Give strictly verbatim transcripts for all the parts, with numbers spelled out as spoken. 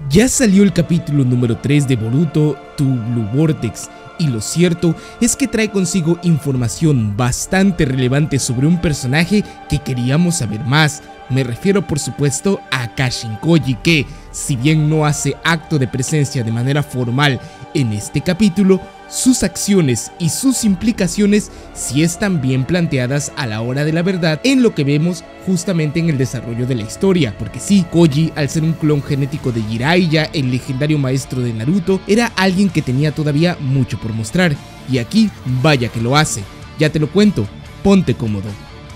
Ya salió el capítulo número tres de Boruto To Blue Vortex, y lo cierto es que trae consigo información bastante relevante sobre un personaje que queríamos saber más. Me refiero por supuesto a Kashin Koji, que si bien no hace acto de presencia de manera formal en este capítulo, sus acciones y sus implicaciones sí están bien planteadas a la hora de la verdad en lo que vemos justamente en el desarrollo de la historia, porque sí, Koji, al ser un clon genético de Jiraiya, el legendario maestro de Naruto, era alguien que tenía todavía mucho por mostrar, y aquí vaya que lo hace. Ya te lo cuento, ponte cómodo.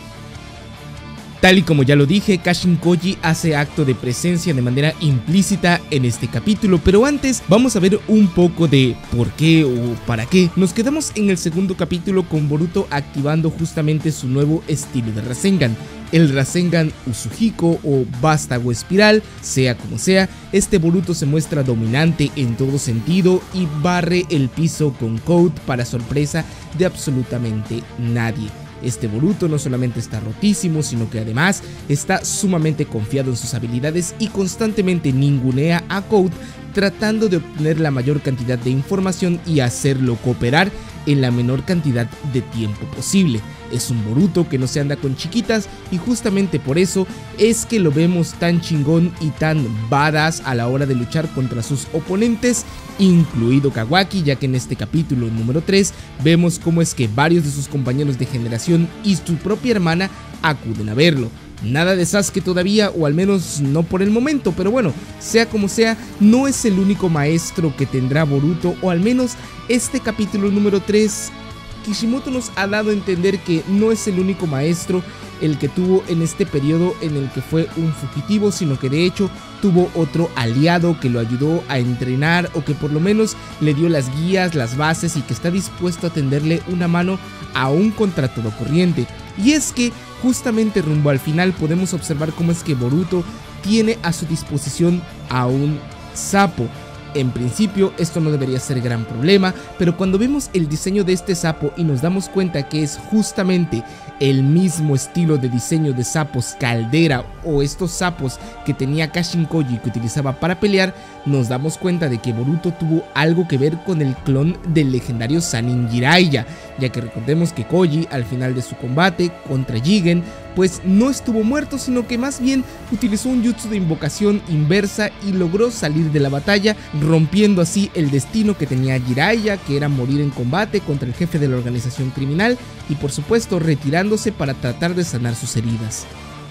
Tal y como ya lo dije, Kashin Koji hace acto de presencia de manera implícita en este capítulo, pero antes vamos a ver un poco de por qué o para qué. Nos quedamos en el segundo capítulo con Boruto activando justamente su nuevo estilo de Rasengan, el Rasengan Usuhiko o Vástago Espiral. Sea como sea, este Boruto se muestra dominante en todo sentido y barre el piso con Code para sorpresa de absolutamente nadie. Este Boruto no solamente está rotísimo, sino que además está sumamente confiado en sus habilidades y constantemente ningunea a Code, tratando de obtener la mayor cantidad de información y hacerlo cooperar en la menor cantidad de tiempo posible. Es un Boruto que no se anda con chiquitas, y justamente por eso es que lo vemos tan chingón y tan badass a la hora de luchar contra sus oponentes, incluido Kawaki, ya que en este capítulo número tres vemos cómo es que varios de sus compañeros de generación y su propia hermana acuden a verlo. Nada de Sasuke todavía, o al menos no por el momento, pero bueno, sea como sea, no es el único maestro que tendrá Boruto, o al menos este capítulo número tres, Kishimoto nos ha dado a entender que no es el único maestro el que tuvo en este periodo en el que fue un fugitivo, sino que de hecho tuvo otro aliado que lo ayudó a entrenar, o que por lo menos le dio las guías, las bases, y que está dispuesto a tenderle una mano aún contra todo corriente. Y es que justamente rumbo al final podemos observar cómo es que Boruto tiene a su disposición a un sapo. En principio esto no debería ser gran problema, pero cuando vemos el diseño de este sapo y nos damos cuenta que es justamente el mismo estilo de diseño de sapos caldera, o estos sapos que tenía Kashin Koji que utilizaba para pelear, nos damos cuenta de que Boruto tuvo algo que ver con el clon del legendario Sannin Jiraiya, ya que recordemos que Koji al final de su combate contra Jigen pues no estuvo muerto, sino que más bien utilizó un jutsu de invocación inversa y logró salir de la batalla, rompiendo así el destino que tenía Jiraiya, que era morir en combate contra el jefe de la organización criminal, y por supuesto retirándose para tratar de sanar sus heridas.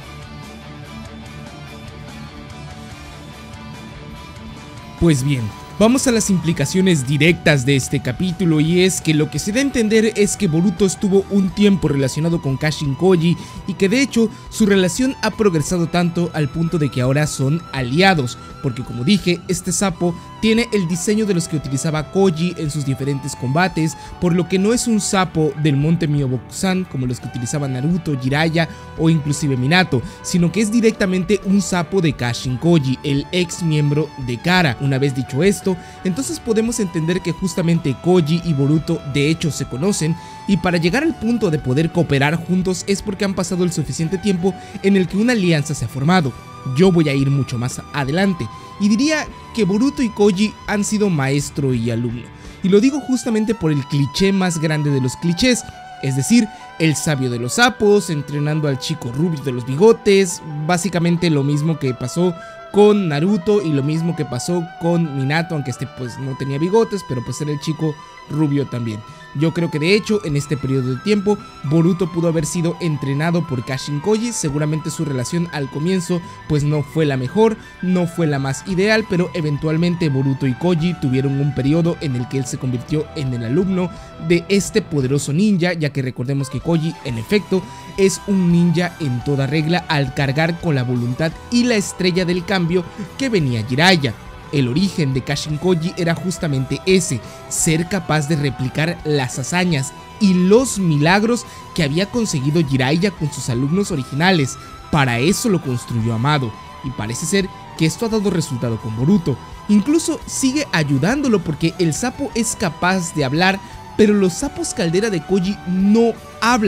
Pues bien, vamos a las implicaciones directas de este capítulo, y es que lo que se da a entender es que Boruto estuvo un tiempo relacionado con Kashin Koji, y que de hecho su relación ha progresado tanto al punto de que ahora son aliados, porque como dije, este sapo tiene el diseño de los que utilizaba Koji en sus diferentes combates, por lo que no es un sapo del monte Myobokusan como los que utilizaban Naruto, Jiraiya o inclusive Minato, sino que es directamente un sapo de Kashin Koji, el ex miembro de Kara. Una vez dicho esto, entonces podemos entender que justamente Koji y Boruto de hecho se conocen, y para llegar al punto de poder cooperar juntos es porque han pasado el suficiente tiempo en el que una alianza se ha formado. Yo voy a ir mucho más adelante, y diría que Boruto y Koji han sido maestro y alumno, y lo digo justamente por el cliché más grande de los clichés, es decir, el sabio de los sapos entrenando al chico rubio de los bigotes, básicamente lo mismo que pasó con Naruto y lo mismo que pasó con Minato, aunque este pues no tenía bigotes, pero pues era el chico rubio también. Yo creo que de hecho en este periodo de tiempo Boruto pudo haber sido entrenado por Kashin Koji. Seguramente su relación al comienzo pues no fue la mejor, no fue la más ideal, pero eventualmente Boruto y Koji tuvieron un periodo en el que él se convirtió en el alumno de este poderoso ninja, ya que recordemos que Koji en efecto es un ninja en toda regla al cargar con la voluntad y la estrella del cambio que venía Jiraiya. El origen de Kashin Koji era justamente ese, ser capaz de replicar las hazañas y los milagros que había conseguido Jiraiya con sus alumnos originales. Para eso lo construyó Amado, y parece ser que esto ha dado resultado con Boruto. Incluso sigue ayudándolo porque el sapo es capaz de hablar, pero los sapos caldera de Koji no hablan,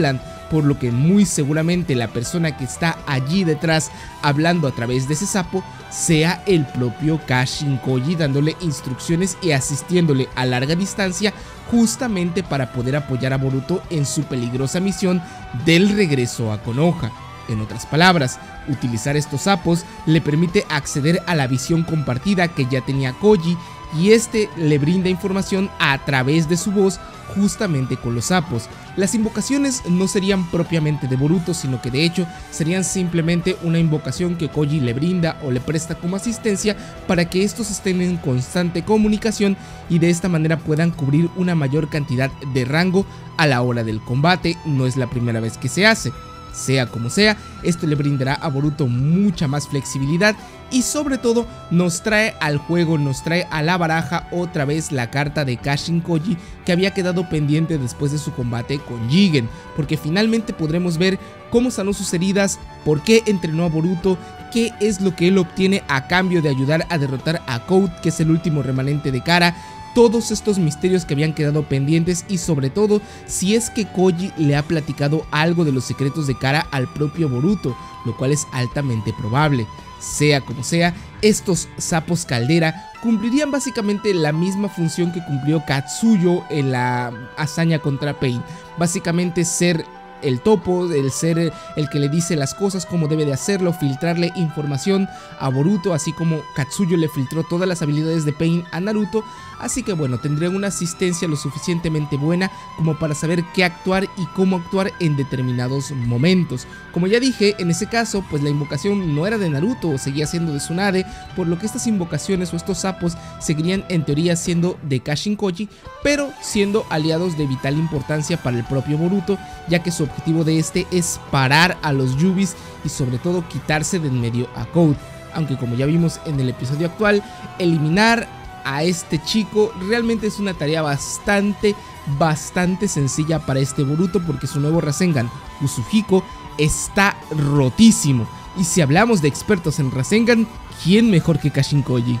por lo que muy seguramente la persona que está allí detrás hablando a través de ese sapo sea el propio Kashin Koji, dándole instrucciones y asistiéndole a larga distancia justamente para poder apoyar a Boruto en su peligrosa misión del regreso a Konoha. En otras palabras, utilizar estos sapos le permite acceder a la visión compartida que ya tenía Koji, y este le brinda información a través de su voz justamente con los sapos. Las invocaciones no serían propiamente de Boruto, sino que de hecho serían simplemente una invocación que Koji le brinda o le presta como asistencia para que estos estén en constante comunicación y de esta manera puedan cubrir una mayor cantidad de rango a la hora del combate. No es la primera vez que se hace. Sea como sea, esto le brindará a Boruto mucha más flexibilidad y sobre todo nos trae al juego, nos trae a la baraja otra vez la carta de Kashin Koji que había quedado pendiente después de su combate con Jigen, porque finalmente podremos ver cómo sanó sus heridas, por qué entrenó a Boruto, qué es lo que él obtiene a cambio de ayudar a derrotar a Code, que es el último remanente de Kara. Todos estos misterios que habían quedado pendientes y sobre todo si es que Koji le ha platicado algo de los secretos de Kara al propio Boruto, lo cual es altamente probable. Sea como sea, estos sapos caldera cumplirían básicamente la misma función que cumplió Katsuyo en la hazaña contra Pain, básicamente ser el topo, el ser el que le dice las cosas como debe de hacerlo, filtrarle información a Boruto, así como Katsuyo le filtró todas las habilidades de Pain a Naruto. Así que bueno, tendrían una asistencia lo suficientemente buena como para saber qué actuar y cómo actuar en determinados momentos. Como ya dije, en ese caso pues la invocación no era de Naruto, seguía siendo de Tsunade, por lo que estas invocaciones o estos sapos seguirían en teoría siendo de Kashin Koji, pero siendo aliados de vital importancia para el propio Boruto, ya que su objetivo de este es parar a los Yubis y sobre todo quitarse de en medio a Code. Aunque como ya vimos en el episodio actual, eliminar a este chico realmente es una tarea bastante, bastante sencilla para este Boruto, porque su nuevo Rasengan, Usuhiko, está rotísimo. Y si hablamos de expertos en Rasengan, ¿quién mejor que Kashin Koji?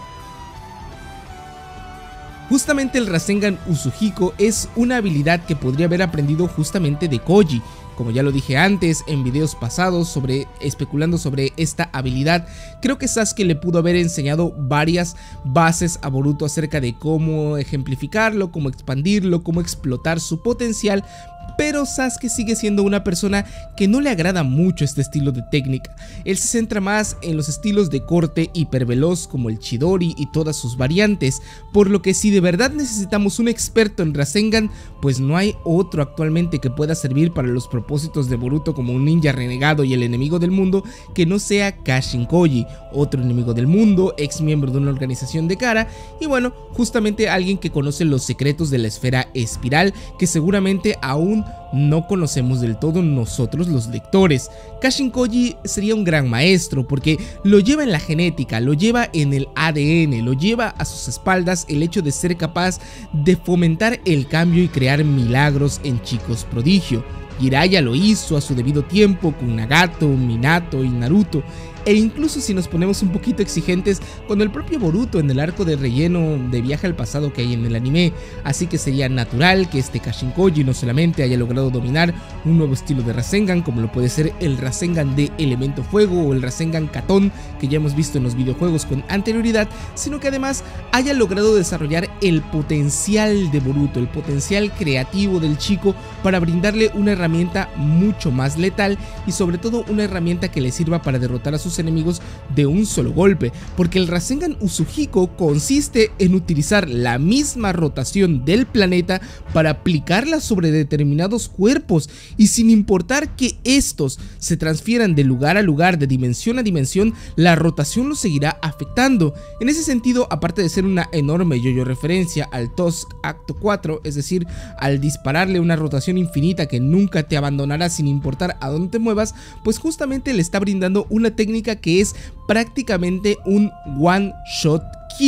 Justamente el Rasengan Usuhiko es una habilidad que podría haber aprendido justamente de Koji. Como ya lo dije antes en videos pasados sobre especulando sobre esta habilidad, creo que Sasuke le pudo haber enseñado varias bases a Boruto acerca de cómo ejemplificarlo, cómo expandirlo, cómo explotar su potencial. Pero Sasuke sigue siendo una persona que no le agrada mucho este estilo de técnica. Él se centra más en los estilos de corte hiperveloz como el Chidori y todas sus variantes, por lo que si de verdad necesitamos un experto en Rasengan, pues no hay otro actualmente que pueda servir para los propósitos de Boruto como un ninja renegado y el enemigo del mundo que no sea Kashin Koji, otro enemigo del mundo, ex miembro de una organización de Kara, y bueno, justamente alguien que conoce los secretos de la esfera espiral que seguramente aún no conocemos del todo nosotros los lectores. Kashin Koji sería un gran maestro porque lo lleva en la genética, lo lleva en el A D N, lo lleva a sus espaldas el hecho de ser capaz de fomentar el cambio y crear milagros en chicos prodigio. Jiraiya lo hizo a su debido tiempo con Nagato, Minato y Naruto. E incluso si nos ponemos un poquito exigentes con el propio Boruto en el arco de relleno de viaje al pasado que hay en el anime, así que sería natural que este Kashin Koji no solamente haya logrado dominar un nuevo estilo de Rasengan como lo puede ser el Rasengan de Elemento Fuego o el Rasengan Katon que ya hemos visto en los videojuegos con anterioridad, sino que además haya logrado desarrollar el potencial de Boruto, el potencial creativo del chico para brindarle una herramienta mucho más letal y sobre todo una herramienta que le sirva para derrotar a sus enemigos de un solo golpe, porque el Rasengan Usuhiko consiste en utilizar la misma rotación del planeta para aplicarla sobre determinados cuerpos y sin importar que estos se transfieran de lugar a lugar, de dimensión a dimensión, la rotación los seguirá afectando. En ese sentido, aparte de ser una enorme yo-yo referencia al Tusk Acto cuatro, es decir, al dispararle una rotación infinita que nunca te abandonará sin importar a dónde te muevas, pues justamente le está brindando una técnica que es prácticamente un one shot kill.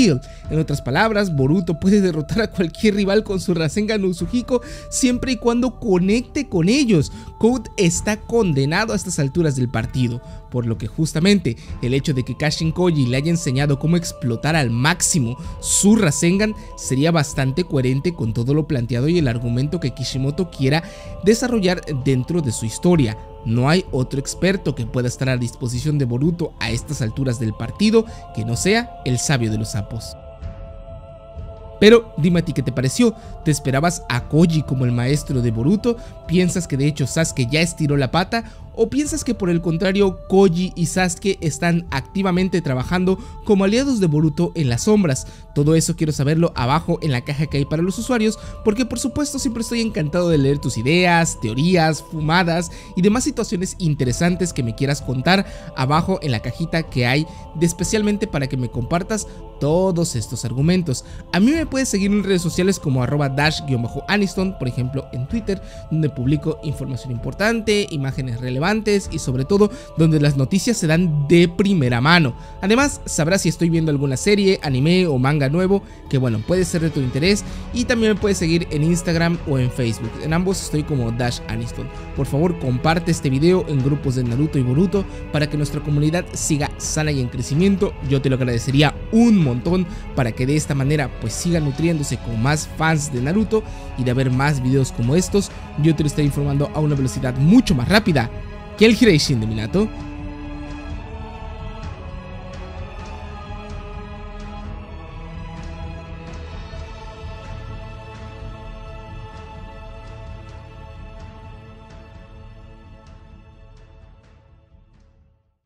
En otras palabras, Boruto puede derrotar a cualquier rival con su Rasengan Uzuhiko siempre y cuando conecte con ellos. Code está condenado a estas alturas del partido, por lo que justamente el hecho de que Kashin Koji le haya enseñado cómo explotar al máximo su Rasengan sería bastante coherente con todo lo planteado y el argumento que Kishimoto quiera desarrollar dentro de su historia. No hay otro experto que pueda estar a disposición de Boruto a estas alturas del partido que no sea el sabio de los sapos. Pero dime a ti qué te pareció. ¿Te esperabas a Koji como el maestro de Boruto? ¿Piensas que de hecho Sasuke ya estiró la pata? ¿O piensas que por el contrario Koji y Sasuke están activamente trabajando como aliados de Boruto en las sombras? Todo eso quiero saberlo abajo en la caja que hay para los usuarios, porque por supuesto siempre estoy encantado de leer tus ideas, teorías, fumadas y demás situaciones interesantes que me quieras contar abajo en la cajita que hay, de especialmente para que me compartas todos estos argumentos. A mí me puedes seguir en redes sociales como arroba dash-aniston, por ejemplo en Twitter, donde publico información importante, imágenes relevantes y sobre todo donde las noticias se dan de primera mano. Además sabrás si estoy viendo alguna serie, anime o manga nuevo que bueno puede ser de tu interés, y también me puedes seguir en Instagram o en Facebook. En ambos estoy como Dash Aniston. Por favor comparte este video en grupos de Naruto y Boruto para que nuestra comunidad siga sana y en crecimiento. Yo te lo agradecería un montón para que de esta manera pues siga nutriéndose con más fans de Naruto, y de haber más videos como estos yo te lo estaré informando a una velocidad mucho más rápida que el Hiraishin de Minato.